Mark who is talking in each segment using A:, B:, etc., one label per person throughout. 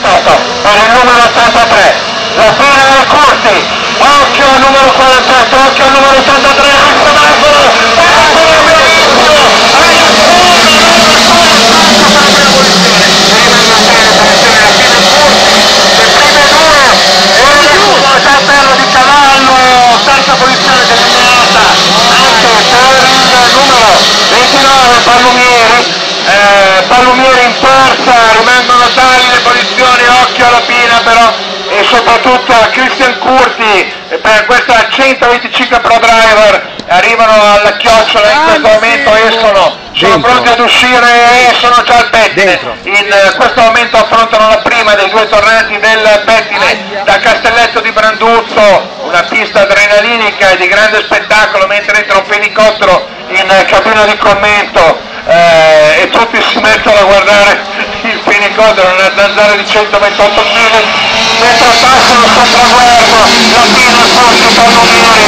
A: per il numero 83, la fine del Curti, occhio al numero 48, occhio al numero 83, al semaforo, eccolo benissimo, perno di cavallo, terza posizione delineata anche per il numero 29 Pallumieri in forza, rimangono tali le posizioni, occhio alla Pina però e soprattutto a Christian Curti per questa 125 Pro Driver, arrivano alla chiocciola in questo momento, escono, sono pronti ad uscire e sono già al pettine, in questo momento affrontano la prima dei due tornanti del pettine da Castelletto di Branduzzo, una pista adrenalinica e di grande spettacolo, mentre entra un fenicottero in cabina di commento e tutti si mettono a guardare il fenicottero, una zanzara di 128 kg, mentre passano sul traguardo la Pina, il Curti, Pallumieri,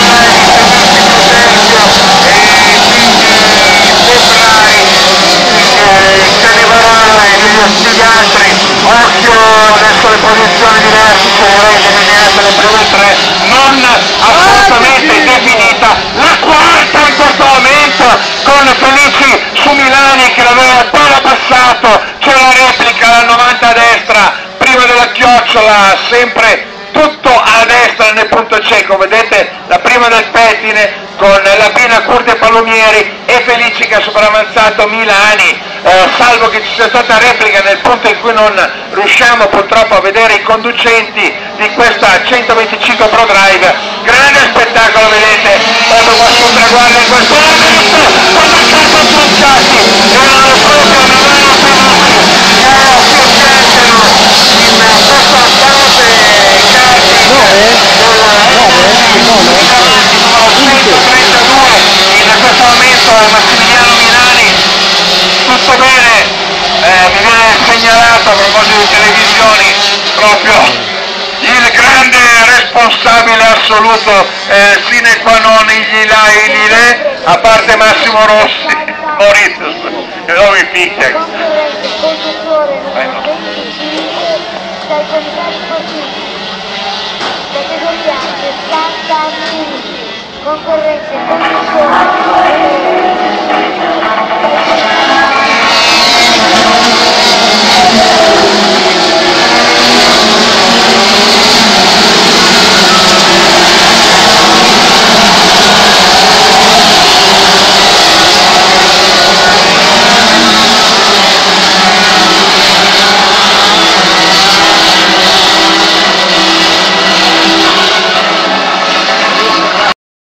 A: gli altri, occhio adesso le posizioni di vertice, delineate le prime tre, non assolutamente definita la quarta in questo momento con Felici su Milani che l'aveva appena passato, c'è la replica alla 90 a destra, prima della chiocciola, sempre tutto a destra nel punto cieco, vedete la prima del pettine con la Pina, Curti e Pallumieri e Felici che ha sopravanzato Milani, salvo che ci sia stata replica nel punto in cui non riusciamo purtroppo a vedere i conducenti di questa 125 Pro Drive. Grande spettacolo, vedete, proprio qua sul traguardo in questo momento, con la carta Truncati, erano proprio Milano Felici che si accendono in questa parte in questo momento Massimiliano Milani, tutto bene, mi viene segnalato a proposito di televisioni proprio il grande responsabile assoluto sine qua non Ilile, a parte Massimo Rossi, Maurizio, che non mi picchia.
B: Concorrenza,